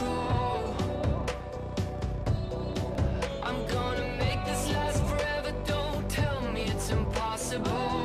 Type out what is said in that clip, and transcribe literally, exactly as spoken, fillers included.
go. I'm gonna make this last forever. Don't tell me it's impossible.